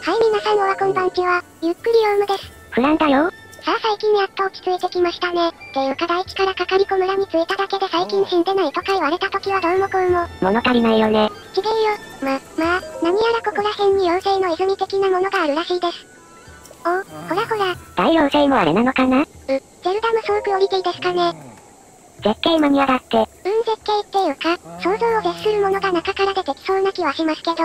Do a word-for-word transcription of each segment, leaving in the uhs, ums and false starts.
はい皆さんおはこんばんちは、ゆっくりヨウムです。 フランだよ。 さあ最近やっと落ち着いてきましたね。ていうか大地からかかりこ村に着いただけで最近死んでないとか言われた時はどうもこうも。 物足りないよね。 ちげえよ。ま、まあ、何やらここら辺に妖精の泉的なものがあるらしいです。お、ほらほら。 大妖精もあれなのかな？う、 ゼルダ無双クオリティですかね。 絶景マニアだって。 うん絶景っていうか、想像を絶するものが中から出てきそうな気はしますけど。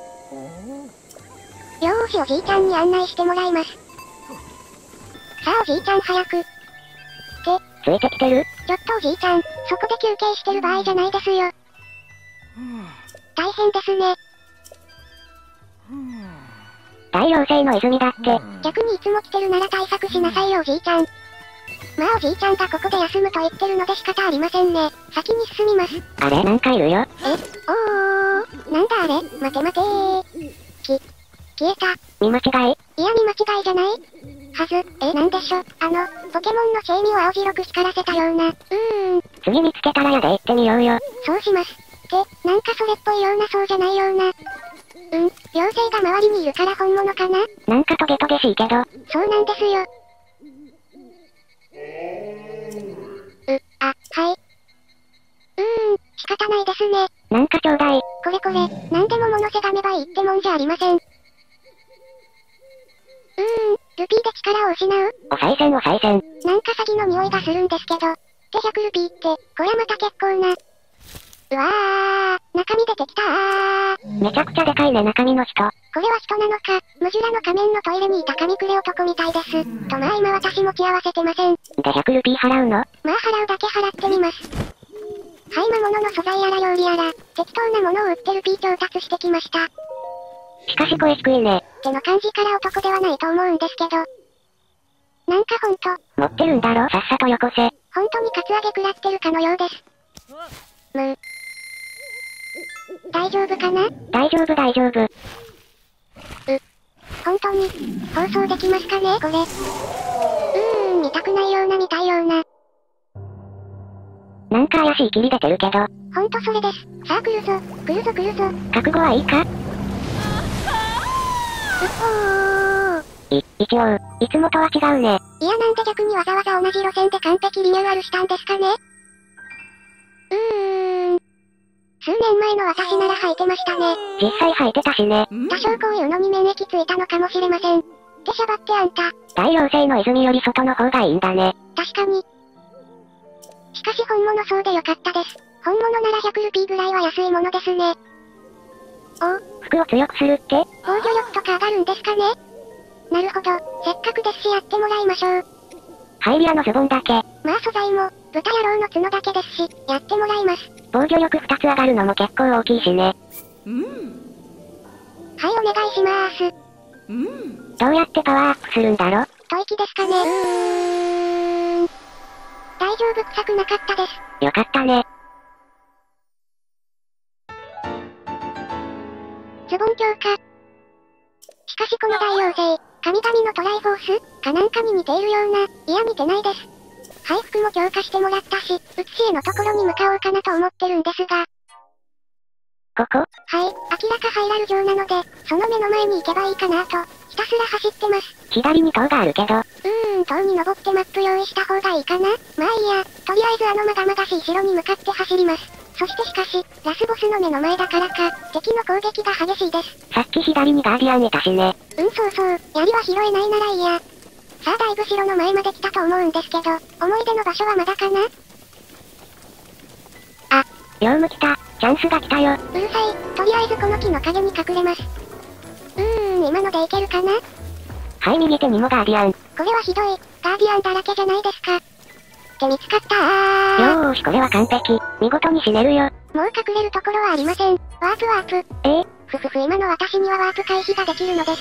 よーしおじいちゃんに案内してもらいます。さあおじいちゃん早く。って、 ついてきてる？ ちょっとおじいちゃん、そこで休憩してる場合じゃないですよ。大変ですね。 大妖精の泉だって。 逆にいつも来てるなら対策しなさいよおじいちゃん。まあおじいちゃんがここで休むと言ってるので仕方ありませんね。先に進みます。 あれなんかいるよ。 え、おー、なんだあれ、待て待てー。き、消えた。 見間違い？ いや見間違いじゃないはず、え、なんでしょ、あの、ポケモンのシェイミを青白く光らせたような、うーん。 次見つけたらやで行ってみようよ。 そうします。って、なんかそれっぽいようなそうじゃないような。うん、妖精が周りにいるから本物かな？ なんかトゲトゲしいけど。 そうなんですよ。う、あ、はい。うーん、仕方ないですね。 なんかちょうだい。 これこれ、なんでも物せがめばいいってもんじゃありません。うーん、ルピーで力を失う？ お賽銭お賽銭。 なんか詐欺の匂いがするんですけど。でひゃくルピーって、これまた結構な。うわー、中身出てきたー。 めちゃくちゃでかいね中身の人。 これは人なのか、ムジュラの仮面のトイレにいた神くれ男みたいです。とまあ今私持ち合わせてません。 でひゃくルピー払うの？ まあ払うだけ払ってみます。はい魔物の素材やら料理やら、適当なものを売ってるピー調達してきました。 しかし声低いね。 っての感じから男ではないと思うんですけど。なんかほんと。 持ってるんだろさっさとよこせ。 ほんとにカツアゲ食らってるかのようです。むー。大丈夫かな？ 大丈夫大丈夫。 う、本当に、放送できますかねこれ。うーん、見たくないような見たいような。 なんか怪しい霧出てるけど。 ほんとそれです。さあ来るぞ、来るぞ来るぞ。 覚悟はいいか？ うっほー。 い、一応、いつもとは違うね。 いやなんで逆にわざわざ同じ路線で完璧リニューアルしたんですかね？うーん。数年前の私なら履いてましたね。 実際履いてたしね。 多少こういうのに免疫ついたのかもしれません。ってしゃばってあんた。 大妖精の泉より外の方がいいんだね。 確かに。しかし本物そうでよかったです。本物ならひゃくルピーぐらいは安いものですね。お、 服を強くするって？ 防御力とか上がるんですかね？なるほど、せっかくですしやってもらいましょう。 ハイリアのズボンだけ。 まあ素材も、豚野郎の角だけですし、やってもらいます。 防御力ふたつ上がるのも結構大きいしね。 うん。はいお願いしまーす。 うん。どうやってパワーアップするんだろ？ 吐息ですかね。うーん。大丈夫臭くなかったです。 よかったね。 ズボン強化。しかしこの大妖精、神々のトライフォースかなんかに似ているような、いや似てないです。はい服も強化してもらったし、写し絵のところに向かおうかなと思ってるんですが。 ここ？ はい、明らかハイラル城なので、その目の前に行けばいいかなと、ひたすら走ってます。 左に塔があるけど。 うーん、塔に登ってマップ用意した方がいいかな？まあいいや、とりあえずあのまがまがしい城に向かって走ります。そしてしかし、ラスボスの目の前だからか、敵の攻撃が激しいです。 さっき左にガーディアンいたしね。 うんそうそう、槍は拾えないならいいや。さあだいぶ城の前まで来たと思うんですけど、思い出の場所はまだかな？あ、 ヨウム来た、チャンスが来たよ。 うるさい、とりあえずこの木の陰に隠れます。うーん、今のでいけるかな？ はい右手にもガーディアン。 これはひどい、ガーディアンだらけじゃないですか。って見つかったー。 よーしこれは完璧、見事に死ねるよ。 もう隠れるところはありません。ワープワープ。 えー、 ふふふ今の私にはワープ回避ができるのです。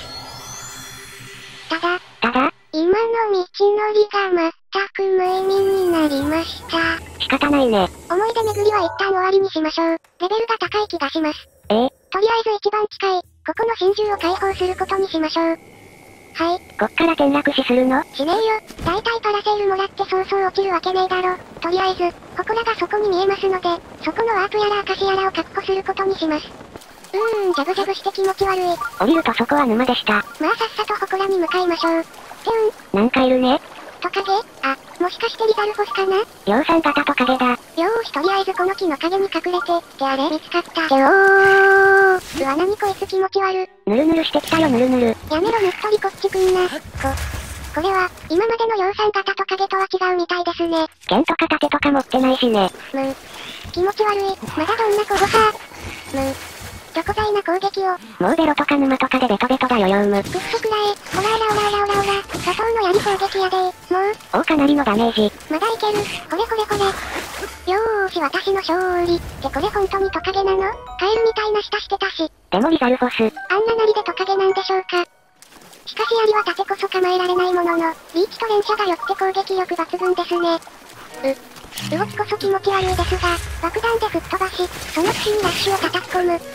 ただ、 ただ今の道のりが全く無意味になりました。 仕方ないね。 思い出巡りは一旦終わりにしましょう。レベルが高い気がします。 えー、 とりあえず一番近い、ここの真珠を解放することにしましょう。はい。 こっから転落死するの？ しねえよ。だいたいパラセールもらってそうそう落ちるわけねえだろ。とりあえず、祠がそこに見えますので、そこのワープやら証やらを確保することにします。 うーん、ジャブジャブして気持ち悪い。 降りるとそこは沼でした。 まあさっさと祠に向かいましょう。てうん。 なんかいるね。 トカゲ？あ、もしかしてリザルフォスかな？ 量産型トカゲだ。 よーし、とりあえずこの木の陰に隠れて、ってあれ見つかった。ておー。うわ、なにこいつ気持ち悪。 ぬるぬるしてきたよぬるぬる。 やめろぬっとりこっち来んな。こ、これは、今までの量産型トカゲとは違うみたいですね。 剣とか盾とか持ってないしね。 む。気持ち悪い。まだどんな子ごさ。む。どこざいな攻撃を。 もうベロとか沼とかでベトベトだよヨウム。 くっそくらえ。オラオラオラオラオラオラ。佐藤の槍攻撃やで。もう。 おーかなりのダメージ。 まだいける。これこれこれ。よーし私の勝利。ってこれ本当にトカゲなの？カエルみたいな舌してたし。 でもリザルフォス。 あんななりでトカゲなんでしょうか。しかし槍は盾こそ構えられないものの、リーチと連射がよって攻撃力抜群ですね。う、動きこそ気持ち悪いですが、爆弾で吹っ飛ばし、その口にラッシュを叩き込む。お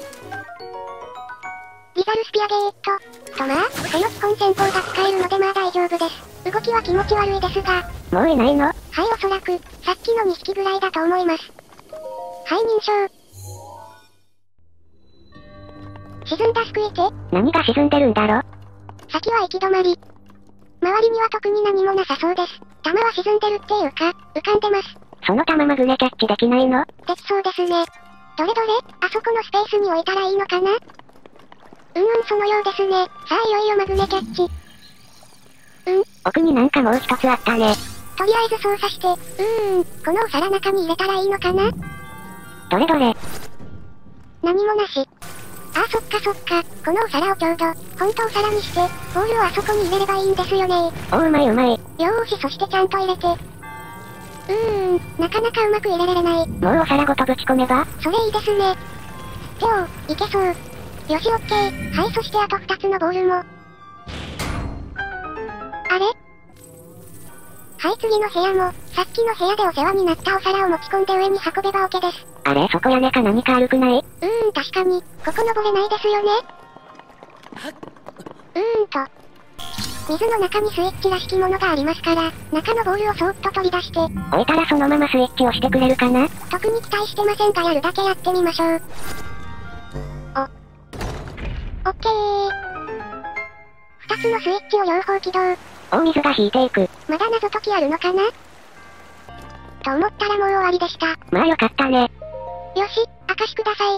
リザルスピアゲート。とまあ、その基本戦法が使えるのでまあ大丈夫です。動きは気持ち悪いですが。 もういないの？ はいおそらく、さっきのにひきぐらいだと思います。はい認証。沈んだ救い手？ 何が沈んでるんだろ？ 先は行き止まり。周りには特に何もなさそうです。弾は沈んでるっていうか、浮かんでます。 その弾マグネキャッチできないの？ できそうですね。どれどれ、あそこのスペースに置いたらいいのかな？うんうんそのようですね。さあいよいよマグネキャッチ。うん？ 奥になんかもう一つあったね。 とりあえず操作して、うーん、このお皿中に入れたらいいのかな？ どれどれ？ 何もなし。ああそっかそっか、このお皿をちょうど、ほんとお皿にして、ボールをあそこに入れればいいんですよねー。 おーうまいうまい。 よーしそしてちゃんと入れて。うーん、なかなかうまく入れられない。 もうお皿ごとぶち込めば？ それいいですね。てお、いけそう。よしオッケー。はいそしてあとふたつのボールも。あれ？はい次の部屋も、さっきの部屋でお世話になったお皿を持ち込んで上に運べば OK です。 あれそこ屋根か何か悪くない？ うーん確かに、ここ登れないですよね。うーんと。水の中にスイッチらしきものがありますから、中のボールをそーっと取り出して。 置いたらそのままスイッチをしてくれるかな？ 特に期待してませんがやるだけやってみましょう。お。オッケー。二つのスイッチを両方起動。 おー水が引いていく。 まだ謎解きあるのかな？と思ったらもう終わりでした。 まあよかったね。 よし、証しください。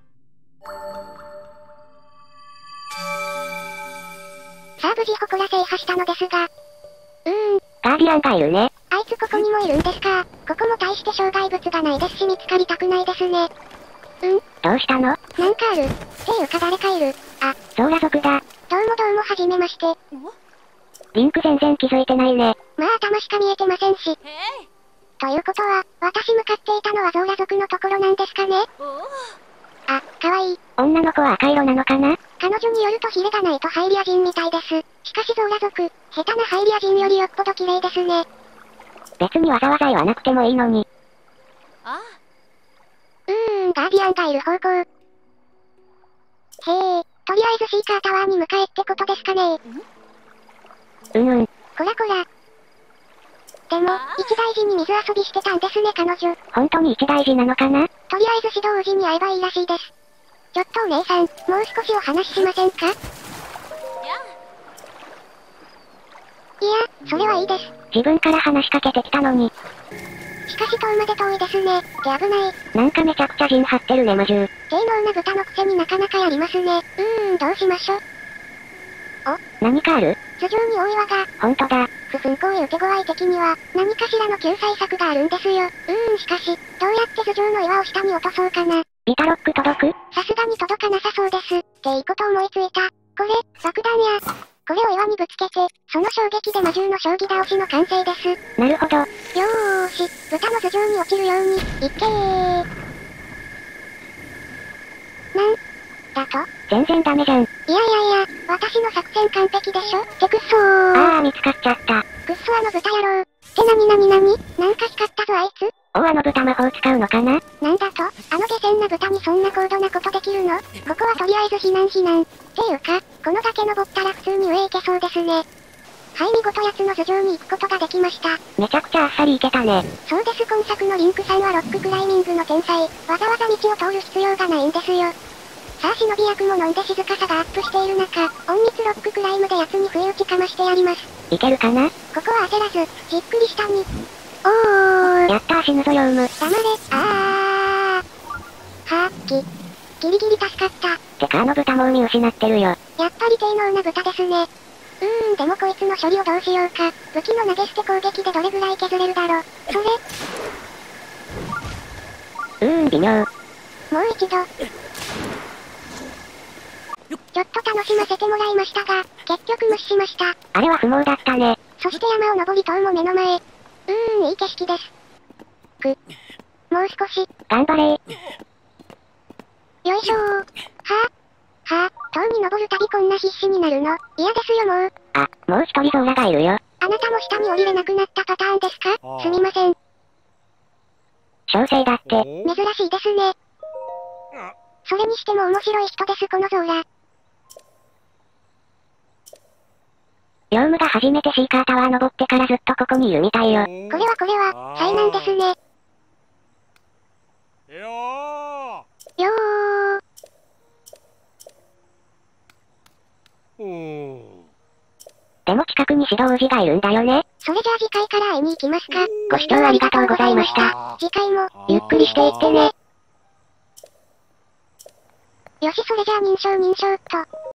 さあ無事祠制覇したのですが。うーん。 ガーディアンがいるね。 あいつここにもいるんですか。ここも大して障害物がないですし見つかりたくないですね。うん？ どうしたの？ なんかある。っていうか誰かいる。あ、 ゾーラ族だ。 どうもどうもはじめまして。 リンク全然気づいてないね。 まあ頭しか見えてませんし。ということは、私向かっていたのはゾーラ族のところなんですかね？あ、かわいい。 女の子は赤色なのかな？ 彼女によるとヒレがないとハイリア人みたいです。しかしゾーラ族、下手なハイリア人よりよっぽど綺麗ですね。 別にわざわざ言わなくてもいいのに。 ああ。うーん、ガーディアンがいる方向。へえ、とりあえずシーカータワーに向かえってことですかね。 うんうん。 こらこら。でも、一大事に水遊びしてたんですね彼女。 本当に一大事なのかな？ とりあえず指導時に会えばいいらしいです。ちょっとお姉さん、もう少しお話ししませんか？いや、それはいいです。 自分から話しかけてきたのに。 しかし遠まで遠いですね。って危ない。 なんかめちゃくちゃ陣張ってるね魔獣。 低能な豚のくせになかなかやりますね。うーん、どうしましょう。 お、何かある？ 頭上に大岩が。 ほんとだ。 ふふんこういう手強い敵には、何かしらの救済策があるんですよ。うーんしかし、どうやって頭上の岩を下に落とそうかな。 ビタロック届く？ さすがに届かなさそうです。っていいこと思いついた。これ、爆弾や。これを岩にぶつけて、その衝撃で魔獣の将棋倒しの完成です。 なるほど。よーし、豚の頭上に落ちるように、いっけー。なんだと？ 全然ダメじゃん。 いやいやいや、私の作戦完璧でしょってくっそー。 あー見つかっちゃった。 くっそあの豚野郎。ってなになになに？なんか光ったぞあいつ。 おーあの豚魔法使うのかな？ なんだと？あの下船な豚にそんな高度なことできるの？ここはとりあえず避難避難。っていうか、この崖登ったら普通に上行けそうですね。はい見事奴の頭上に行くことができました。 めちゃくちゃあっさり行けたね。 そうです今作のリンクさんはロッククライミングの天才。わざわざ道を通る必要がないんですよ。 さあ忍び役も飲んで静かさがアップしている中、隠密ロッククライムで奴に不意打ちかましてやります。 いけるかな？ ここは焦らず、じっくり下に。おー。 やったー死ぬぞヨウム。 黙れ、あー。はぁ、ぎ、ギリギリ助かった。 てかあの豚もう見失ってるよ。 やっぱり低能な豚ですね。うーん、でもこいつの処理をどうしようか。武器の投げ捨て攻撃でどれぐらい削れるだろ。それ。 うーん、微妙。 もう一度。ちょっと楽しませてもらいましたが、結局無視しました。 あれは不毛だったね。 そして山を登り塔も目の前。うーん、いい景色です。く。もう少し。 頑張れー。 よいしょー。はぁ、はぁ、塔に登るたびこんな必死になるの。嫌ですよもう。 あ、もう一人ゾーラがいるよ。 あなたも下に降りれなくなったパターンですか？すみません。 小生だって。 珍しいですね。それにしても面白い人ですこのゾーラ。 ヨウムが初めてシーカータワー登ってからずっとここにいるみたいよ。 これはこれは、災難ですね。 よー。よー。うん。 でも近くに指導士がいるんだよね。 それじゃあ次回から会いに行きますか。 ご視聴ありがとうございました。 次回も、 ゆっくりしていってね。 よしそれじゃあ認証認証っと。